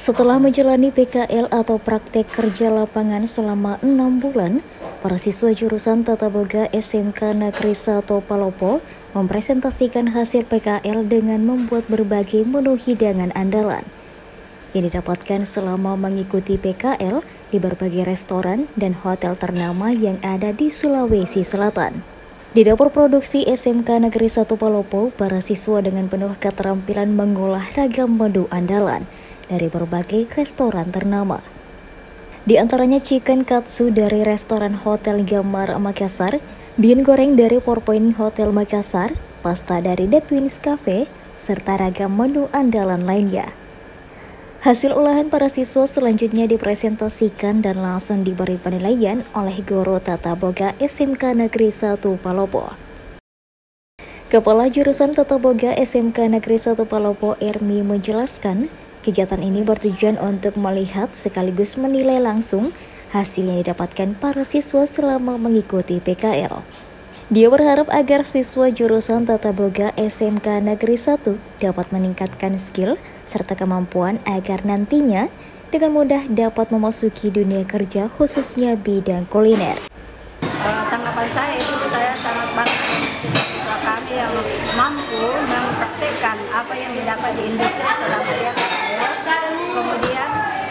Setelah menjalani PKL atau praktek kerja lapangan selama 6 bulan, para siswa jurusan Tata Boga SMK Negeri 1 Palopo mempresentasikan hasil PKL dengan membuat berbagai menu hidangan andalan yang didapatkan selama mengikuti PKL di berbagai restoran dan hotel ternama yang ada di Sulawesi Selatan. Di dapur produksi SMK Negeri 1 Palopo, para siswa dengan penuh keterampilan mengolah ragam menu andalan dari berbagai restoran ternama. Di antaranya chicken katsu dari restoran Hotel Gamar Makassar, bean goreng dari 4 Point Hotel Makassar, pasta dari The Twins Cafe, serta ragam menu andalan lainnya. Hasil olahan para siswa selanjutnya dipresentasikan dan langsung diberi penilaian oleh guru Tata Boga SMK Negeri 1 Palopo. Kepala Jurusan Tata Boga SMK Negeri 1 Palopo Ermi menjelaskan, kegiatan ini bertujuan untuk melihat sekaligus menilai langsung hasil yang didapatkan para siswa selama mengikuti PKL. Dia berharap agar siswa jurusan Tata Boga SMK Negeri 1 dapat meningkatkan skill serta kemampuan agar nantinya dengan mudah dapat memasuki dunia kerja khususnya bidang kuliner. Tanggapan saya itu saya sangat bangga dengan siswa-siswa kami yang mampu mempraktekkan apa yang didapat di industri selama dia PKL. Kemudian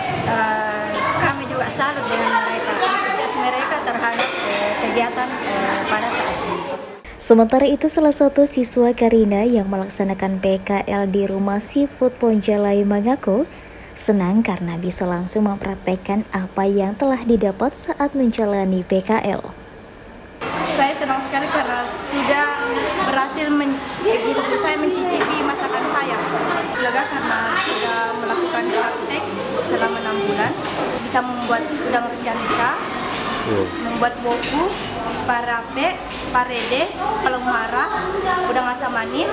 kami juga salut dengan mereka, antusias mereka terhadap kegiatan pada saat ini. Sementara itu, salah satu siswa Karina yang melaksanakan PKL di Rumah Seafood Ponjalai mengaku senang karena bisa langsung mempraktekkan apa yang telah didapat saat menjalani PKL. Saya senang sekali karena sudah berhasil saya mencicipi masakan saya. Lega karena sudah melakukan praktek selama 6 bulan, bisa membuat udang rica-rica, membuat boku, parape, parede, peleng marah, udang asam manis,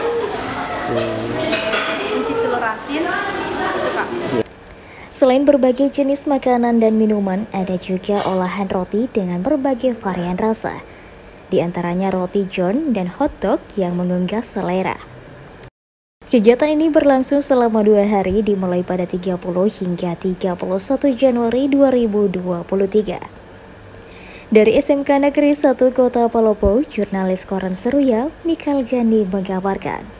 kunci telur asin, itu Kak. Selain berbagai jenis makanan dan minuman, ada juga olahan roti dengan berbagai varian rasa. Di antaranya roti john dan hotdog yang menggugah selera. Kegiatan ini berlangsung selama 2 hari dimulai pada 30 hingga 31 Januari 2023. Dari SMK Negeri 1 Kota Palopo, jurnalis Koran Seruya, Mikal Gani mengabarkan.